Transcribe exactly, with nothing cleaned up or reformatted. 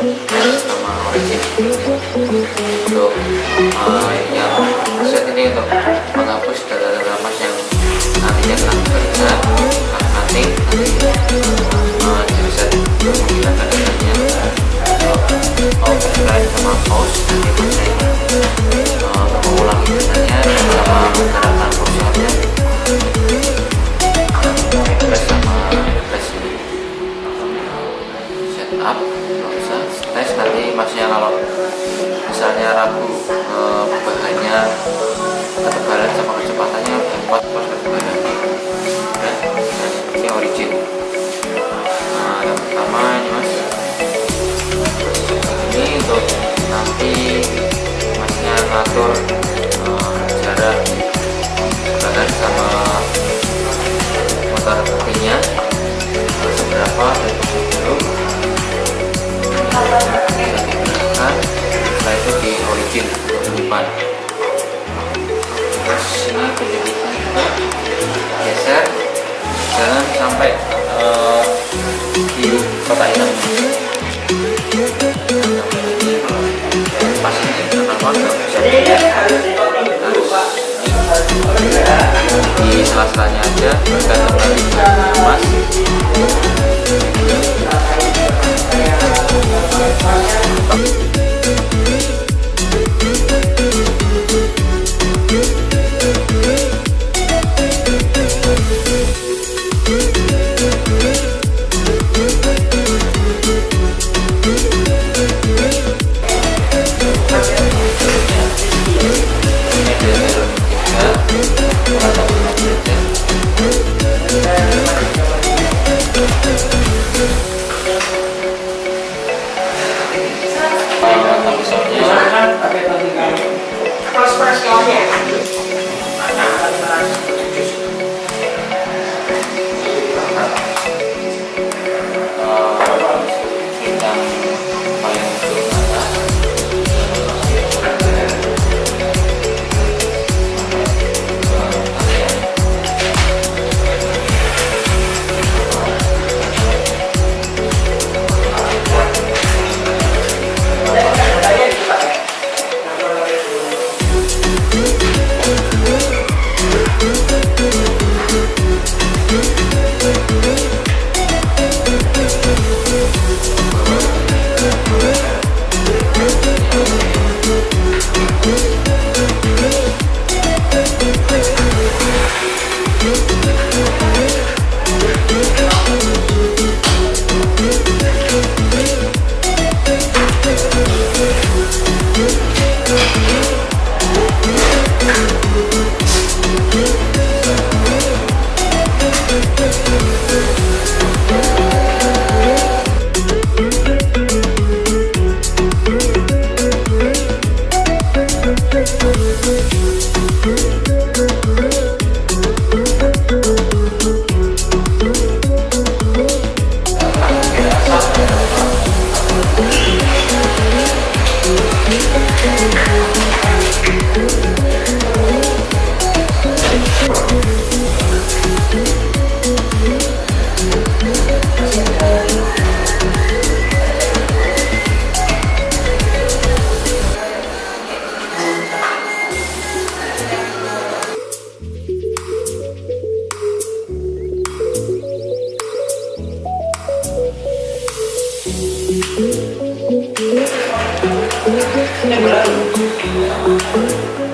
sama origin. Untuk uh, yang set ini untuk menghapus data-data mas yang nantinya telah bekerja nanti uh, jadi set untuk menghilangkan datanya override sama pause. Nanti bisa uh, untuk mengulangi datanya sama menggerakkan kursornya refresh sama refresh ini setup nggak usah tes. Nanti masnya kalau misalnya ragu eh, bahannya ketebalan sama kecepatannya empat pas ketebalan ya. Nah, ini origin. Nah, yang pertama ini mas, ini untuk nanti masnya ngatur eh, jarak bahan sama motor hatinya seberapa dan belum bisa digunakan. Setelah itu di origin untuk depan. Terus ini penjepitnya juga geser, jangan sampai uh, di kotak hitam pas ini kenapa nggak bisa dilihat, harus di sela-selanya aja tergantung dari emas. Ini berat.